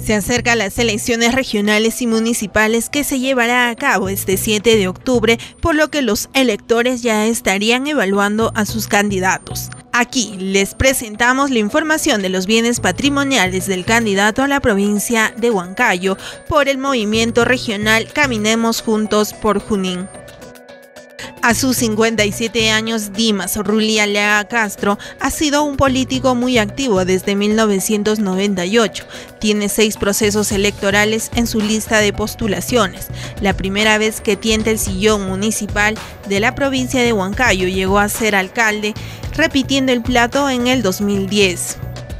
Se acercan las elecciones regionales y municipales que se llevará a cabo este 7 de octubre, por lo que los electores ya estarían evaluando a sus candidatos. Aquí les presentamos la información de los bienes patrimoniales del candidato a la provincia de Huancayo por el movimiento regional Caminemos Juntos por Junín. A sus 57 años, Dimas Rulli Aliaga Castro ha sido un político muy activo desde 1998. Tiene 6 procesos electorales en su lista de postulaciones. La primera vez que tienta el sillón municipal de la provincia de Huancayo llegó a ser alcalde, repitiendo el plato en el 2010.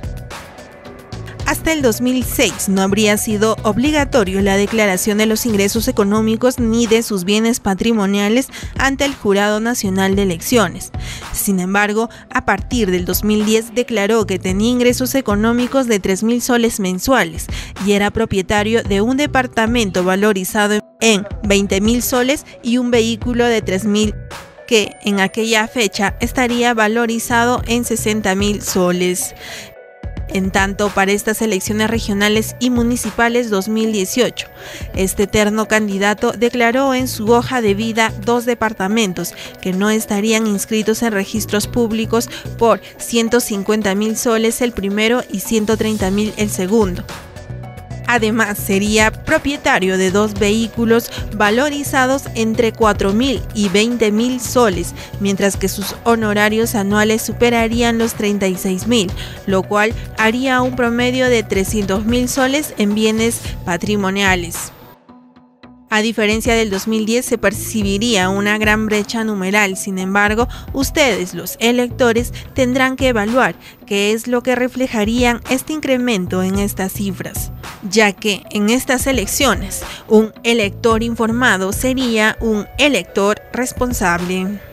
Hasta el 2006 no habría sido obligatorio la declaración de los ingresos económicos ni de sus bienes patrimoniales ante el Jurado Nacional de Elecciones. Sin embargo, a partir del 2010 declaró que tenía ingresos económicos de 3.000 soles mensuales y era propietario de un departamento valorizado en 20.000 soles y un vehículo de 3.000 que en aquella fecha estaría valorizado en 60.000 soles. En tanto, para estas elecciones regionales y municipales 2018, este eterno candidato declaró en su hoja de vida 2 departamentos que no estarían inscritos en registros públicos por 150.000 soles el primero y 130.000 el segundo. Además, sería propietario de 2 vehículos valorizados entre 4.000 y 20.000 soles, mientras que sus honorarios anuales superarían los 36.000, lo cual haría un promedio de 300.000 soles en bienes patrimoniales. A diferencia del 2010, se percibiría una gran brecha numeral. Sin embargo, ustedes, los electores, tendrán que evaluar qué es lo que reflejarían este incremento en estas cifras, ya que en estas elecciones, un elector informado sería un elector responsable.